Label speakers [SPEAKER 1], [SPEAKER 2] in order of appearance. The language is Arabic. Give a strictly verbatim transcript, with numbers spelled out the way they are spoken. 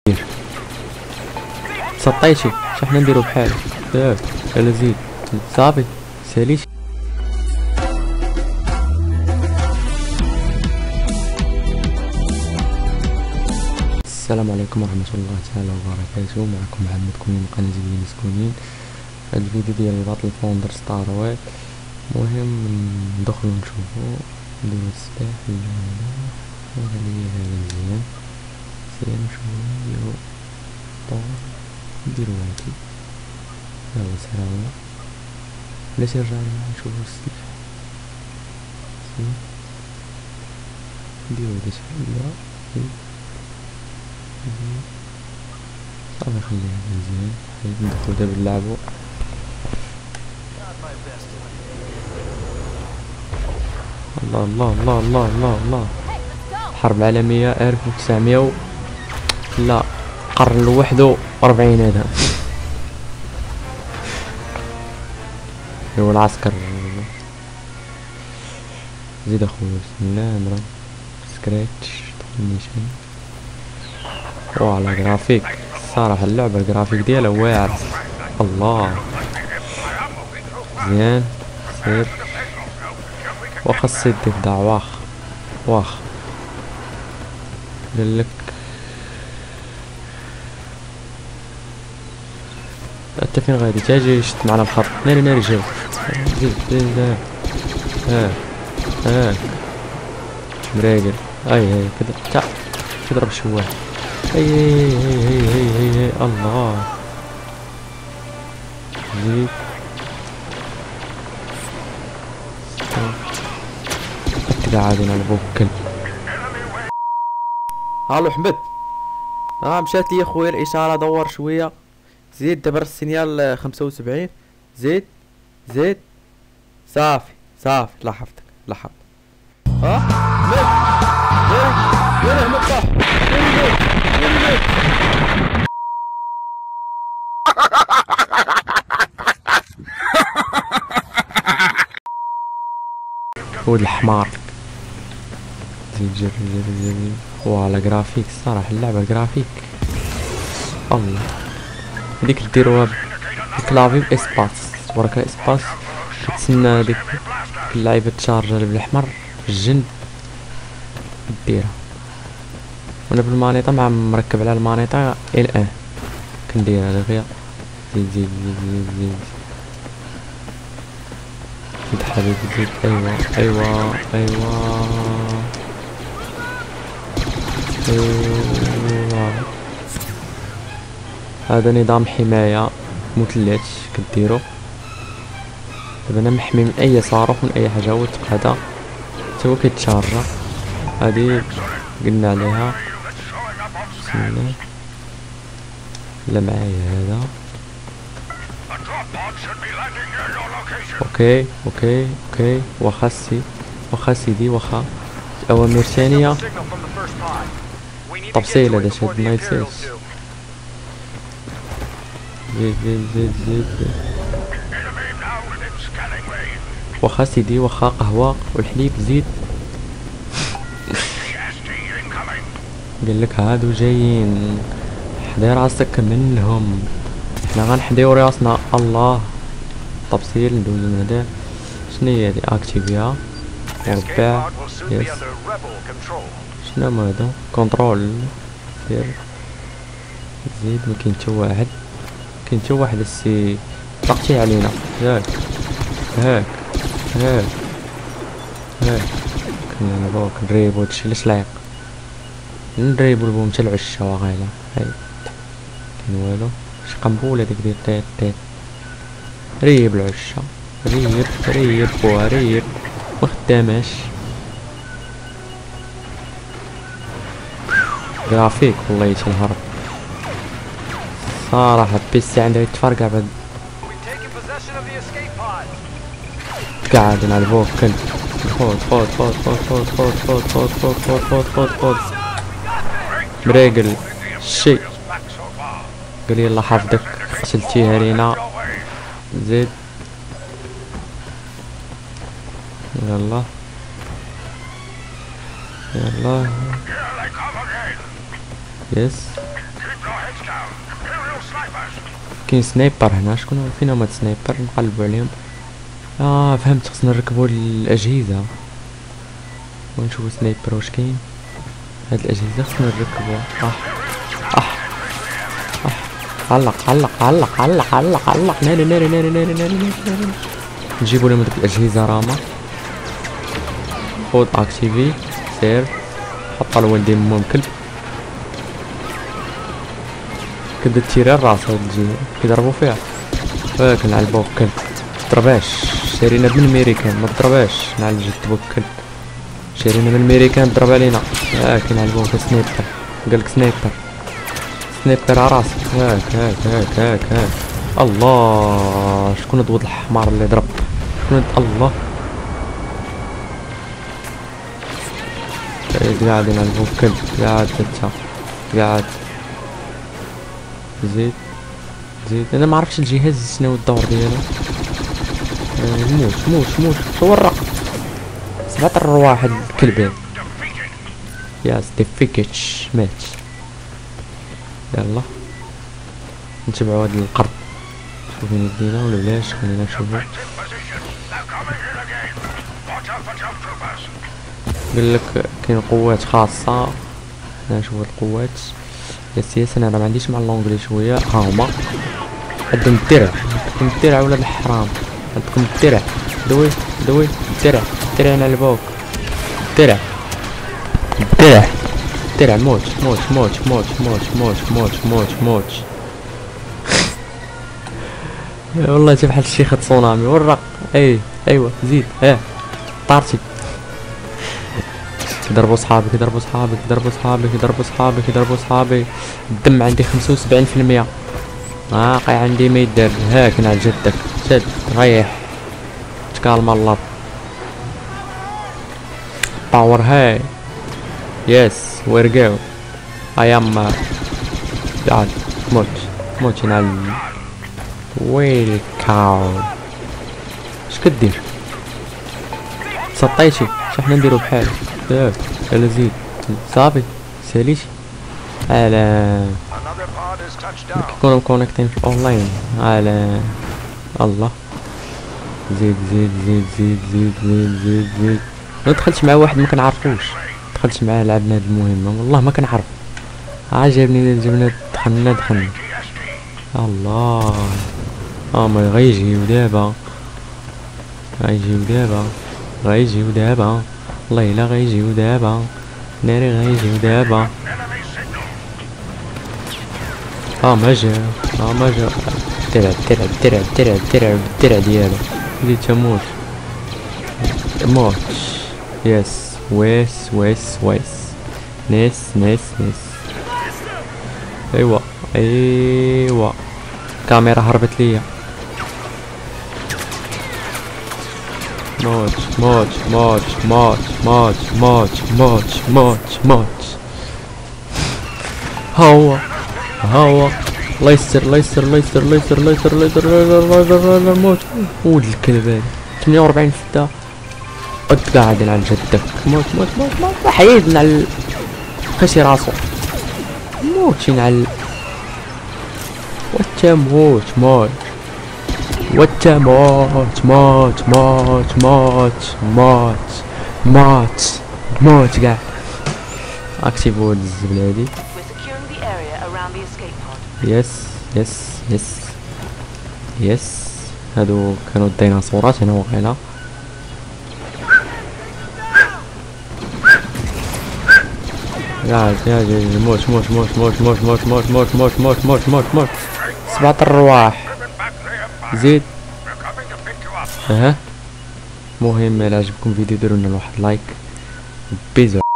[SPEAKER 1] سطيتي شحنا نديرو بحال ياك يلا زيد صافي ساليش. السلام عليكم ورحمة الله تعالى وبركاته. معكم محمد كونين من قناة جيمز كونين. هاد الفيديو ديال باطل فوندر ستار وات. المهم ندخلو نشوفو نديرو السلاح اللي هذا هذا ليا هذا مزيان مزيان نشوفو نديرو طور نديرو هادي ها هو سلامة. بلاش نرجع نشوفو السلاح نديرو هادا شحال صافي خليها مزيان. حيت ندخلو دابا نلعبو. الله الله الله الله الله الله الحرب العالمية ألف وتسعمية و... لا القرن الواحد وربعين هذا هو العسكر. زيد اخويا بسم الله نضرب سكراتش نيشان. وعلى جرافيك الصراحة اللعبة الجرافيك ديالها واعر. الله مزيان سير واخا الصيد تبدا واخ واخ قالك انت فين غادي تاجي شت معنا الخط ناري ناري جاو زيد زيد ها ها مراقل اي هاي كدا تا تضرب شواه هي هي هي هي هي هي الله زيد كدا عادي نلعبو كلب. الو حمد اه مشات لي خويا الاشاره دور شويه زيد دابا السينيال خمسة وسبعين زيد زيد صافي صافي الله يحفظك الله يحفظك. اه حمد وين وين حمد طاح ولد الحمار. زيد جرب جرب جرب وعلى جرافيك الصراحة اللعبة جرافيك الله. هذيك ديروها بالكلافي باسباس وراك اسباس كتسنى هذيك اللعيبة تشارجر بالاحمر في الجنب ديرها. وانا بالمانيطة مع مركب على المانيطة الان كنديرها دغيا. زيد زيد زيد زيد زيد حبيبي زيد. ايوا ايوا ايوا ايوا هذا نظام حماية مثلث كديرو. دابا انا محمي من اي صاروخ من اي حاجة. هو هذا تا هو كيتشارجا. هادي قلنا عليها بسم الله. لا معايا هذا اوكي اوكي اوكي واخا سي واخا سيدي واخا اوامر ثانية تفصيل هذا شاد ما ينساش. زيد زيد زيد زيد واخا سيدي واخا قهوة والحليب زيد. قالك هادو جايين حدي راسك منهم حنا غنحديو راسنا. الله تفصيل ندوزو من هدا. شناهي هادي اكتيفيها وربع يس شنو هما هادو كونترول دير زيد. مكاين حتى واحد كاين حتى واحد السي طاقتي علينا ياك هاك هاك هاك كنا نبغيو نريبو هادشي علاش لايق نريبو البوم تا العشا واغيلا. هاي كاين والو شي قنبولة ديك ديال طيط طيط. ريب العشا ريب ريب خويا ريب مخداماش. جرافيك والله يتنهرب صراحة. بيسي عندها يتفرقع بعد قاعد نلعبوه كلب. خود خود خود خود خود خود خود خود خود خود خود خود خود مراقل شي قالي الله حافظك قتلتيها لينا. زيد يلا يلا يس كاين سنايبر هنا. شكون فين هما السنايبر؟ نقلبوا عليهم. اه فهمت، خصنا نركبوا الاجهزه ونشوفوا سنايبر واش كاين. هاد الاجهزه خصنا نركبوها. اه اه اه علق علق علق علق علق علق ناري ناري ناري ناري ناري ناري. نجيبوا لهم دوك الاجهزه راما. خذ اكتيفي سير. حط الوالدين امهم كلب. كدا تيران راس هاد الجهه كيضربوا فيها. هاك نعلبوه كلب. متضرباش، شارينا من الميريكان ما تضرباش. نعالج التبوك كلب. شارينا من الميريكان ضرب علينا. هاك نعلبوه سنايبر. قالك سنايبر سنايبر عراسك. هاك هاك هاك هاك هاك. الله شكون هاد الحمار اللي ضرب؟ شكون هاد؟ الله قاعد نعلبوه كلب. قاعد انت قاعد. زيد زيد. انا ما عرفتش الجهاز شنو الدور ديالو. آه موت موت موت. تورق سبعة الرواح الكلب. يا ستيفيكيتش مات. يلا نتبعو هاد القرب. شوف وين يدينا ولا بلاش. خلينا نشوفو. قالك كاين قوات خاصة. نشوفو القوات. يا سياسة انا ما عنديش مع اللونجلي شوية. ها هما عندهم الدرع. عندكم الدرع ولا الحرام؟ عندكم الدرع. دوي دوي الدرع. الدرع نعلبوك. الدرع الدرع الدرع. موت موت موت موت موت موت موت موت موت. والله انت بحال الشيخ تسونامي. ورق. اي ايوا زيد. اه طارتي. يضربوا صحابي يضربوا صحابي يضربوا صحابي يضربوا صحابي يضربوا صحابي. الدم عندي خمسة وسبعين في المية. باقي عندي ما يدار. هاك على جدك. شد ريح تكالم الله. باور هاي. يس وير جو. اي ام قاعد موت موت نعل. ويل كاو. اش كدير؟ سطيتي. شحنا نديرو بحال ياك؟ يلا زيد صافي ساليتي. على كيكونوا مكونيكتين في الاونلاين. على الله. زيد زيد زيد زيد زيد زيد زيد زيد. انا دخلت مع واحد ما كنعرفوش. دخلت معاه لعبنا هاد المهمة والله ما كنعرف. عجبني جبنا دخلنا دخلنا. الله اه ما غيجيو دابا. غيجيو دابا غيجيو دابا. والله الا غيجيو دابا. ناري غيجيو دابا. اه ما جا اه ما جا. الدرع الدرع الدرع الدرع الدرع بالدرع ديالو. بديت تموت. موت. يس ويس ويس ويس. نيس نيس نيس. ايوا ايوا الكاميرا هربت ليا. موت موت موت موت موت موت موت موت موت. ها هو ها هو. الله يستر الله يستر الله يستر الله يستر الله يستر الله يستر. موت. ولد الكلب هذا. ثمانية وأربعين ستة. قد قاعد على جدك. موت موت موت موت. حيد على خشي راسو. موت على وتا موت موت وتا موت موت موت موت موت موت موت كاع. اكتيفو هاد الزبله هادي. يس يس يس يس. هادو كانوا الديناصورات هنا واقيلا. يا يا موت موت موت موت موت موت موت موت موت موت موت موت موت. سبعة الرواح. زيد. اها مهم الا عجبكم الفيديو ديروا لنا واحد لايك. بيزو.